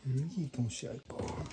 ベルギーとの試合か。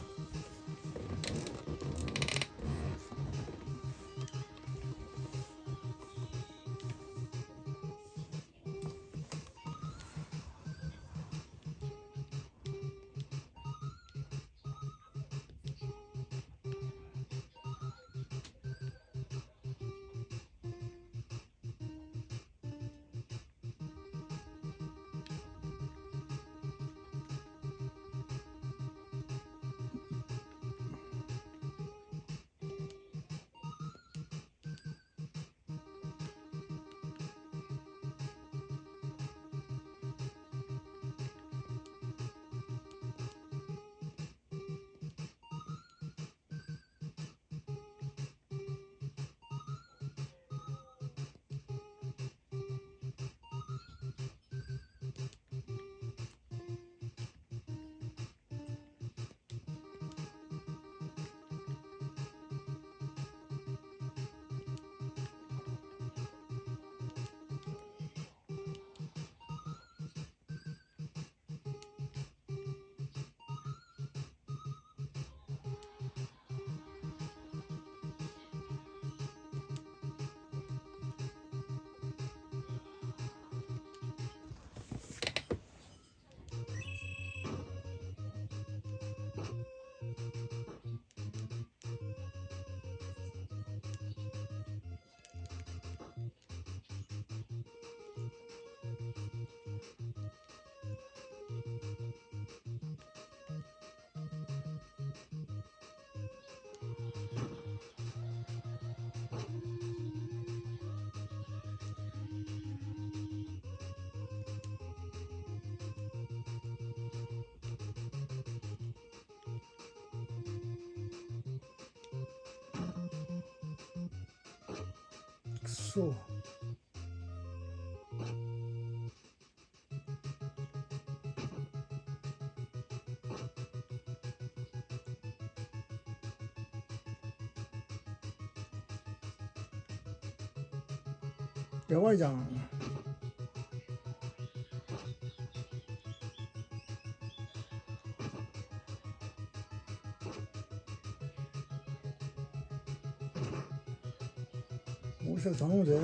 くそ。やばいじゃん。森崎頼むぜ。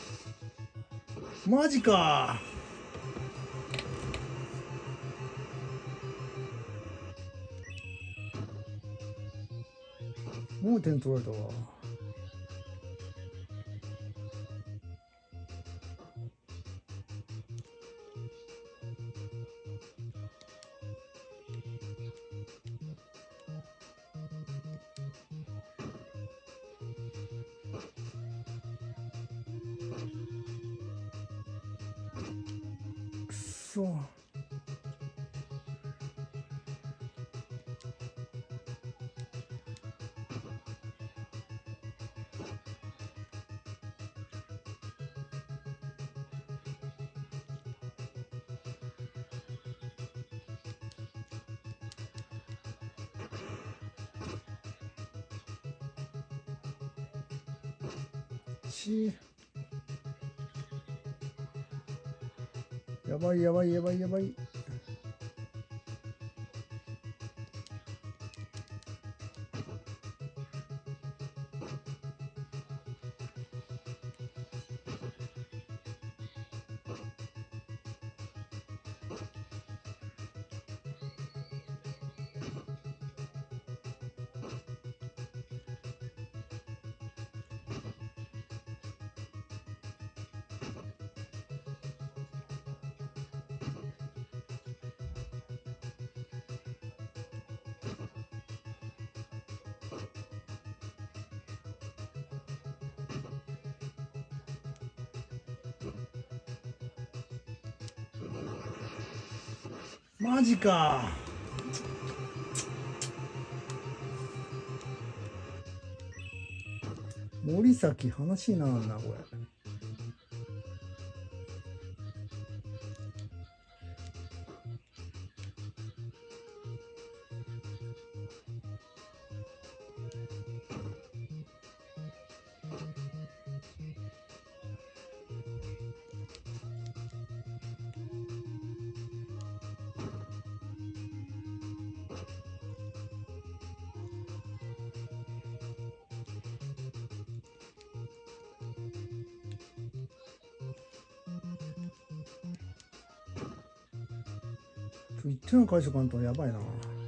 マジか。もう点取られたわ。くそ。やばいやばいやばいやばい。マジか。森崎話にならんなこれ。 1点は返しとかんとやばいな。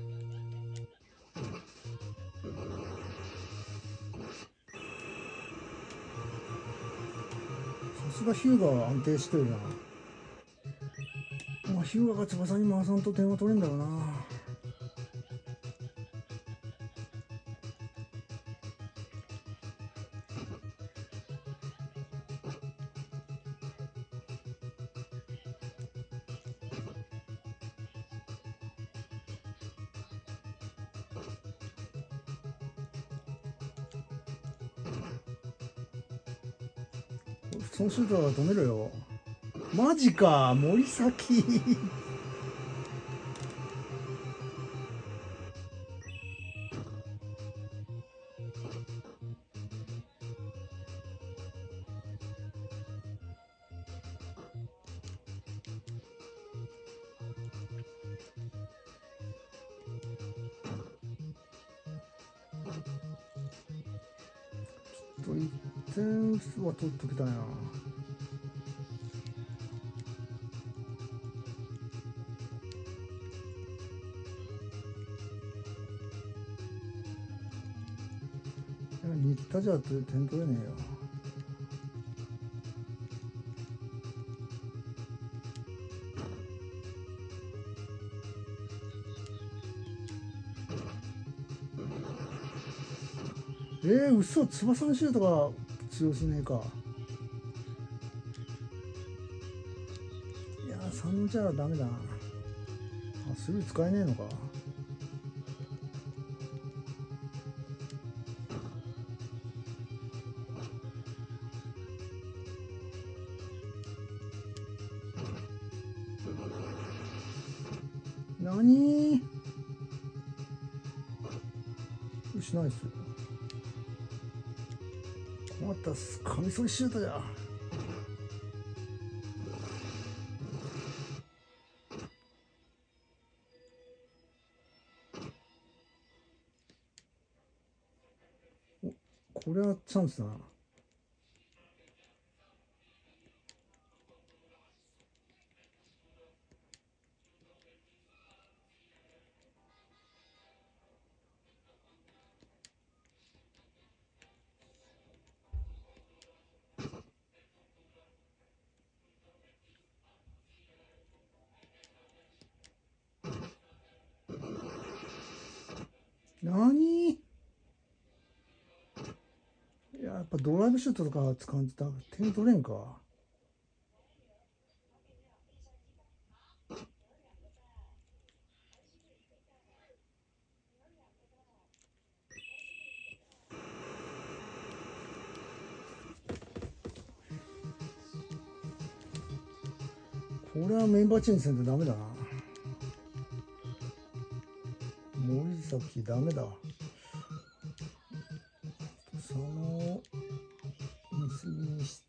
さすがヒューガは安定してるな。まあヒューガが翼に回さんと点は取れんだろうな。そのシュートは止めろよ。マジか、森崎。1点は取っときたいな。新田じゃ点取れねえよ。嘘、翼のシュートが強すぎねえか。いやー、3じゃダメだな。あ、スルー使えねえのか。何？よし、ナイス。困ったっす。カミソリシュートじゃ。これはチャンスだな。何？いや、やっぱドライブシュートとか使うと点取れんか。これはメンバーチェンジせんとダメだな。森崎ダメだ。佐野水着にして。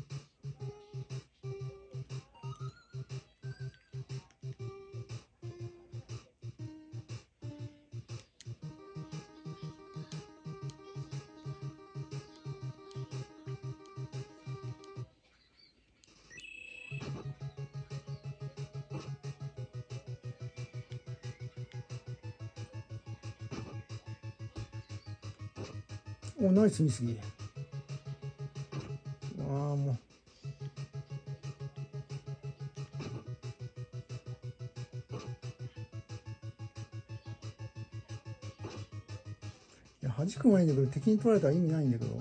お、ナイス見すぎ。ああ、もう。いや、弾く前いいんだけど、敵に取られたら意味ないんだけど。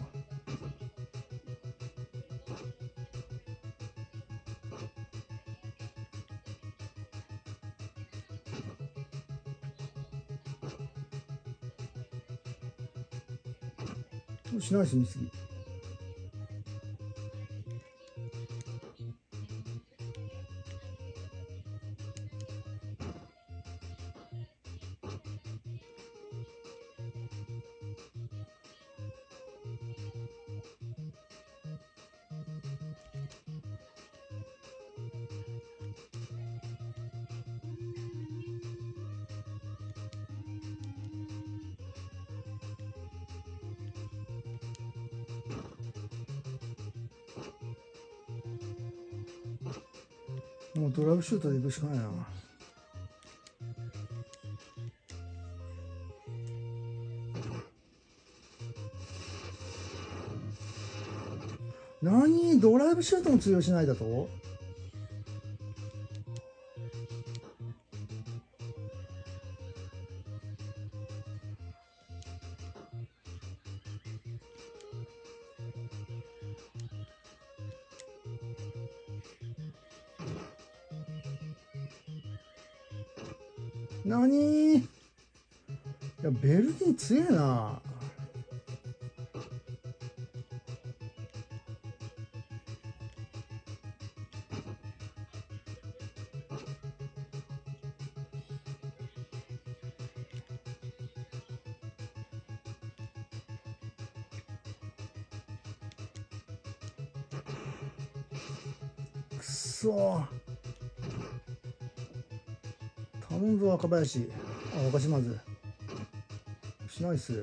よし、ナイス見すぎ。もうドライブシュートで行くしかないな。 何、ドライブシュートも通用しないだと。何、いやベルギー強えな。くそー、頼むぞ若林。あ、若島津しないっす。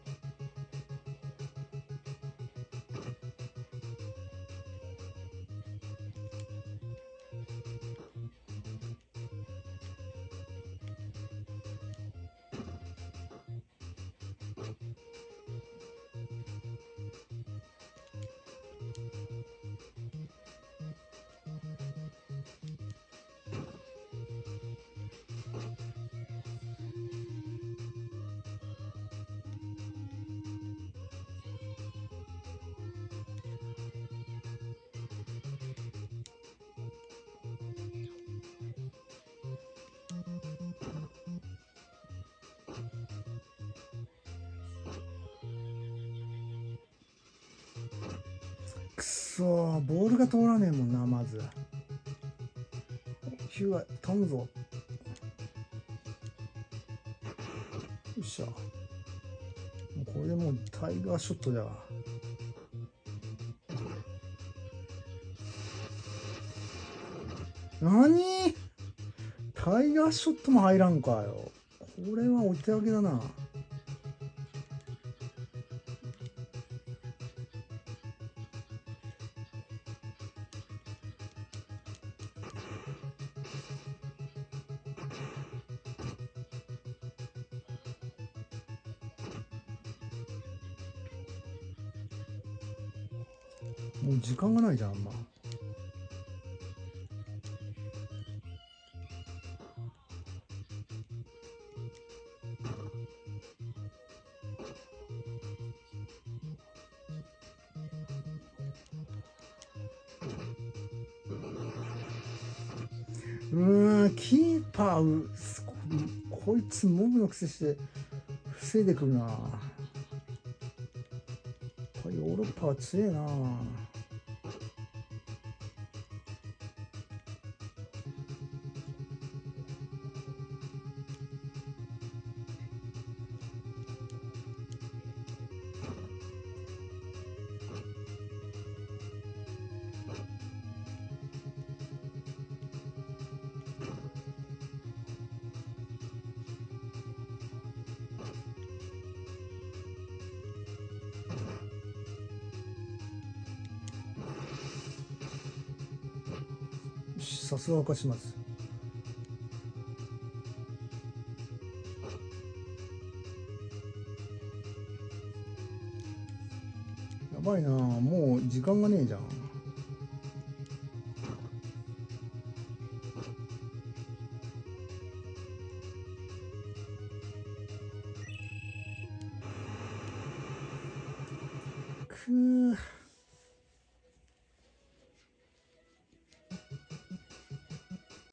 くそー、ボールが通らねえもんな。まずヒューは頼むぞ。よっしゃ、もうこれでもうタイガーショットじゃ。何、タイガーショットも入らんかよ。これはお手上げだな。もう時間がないじゃん、あんま。キーパーこいつモブの癖して防いでくるな。やっぱりヨーロッパは強えな。さすが若島津。やばいな、もう時間がねえじゃん。くー、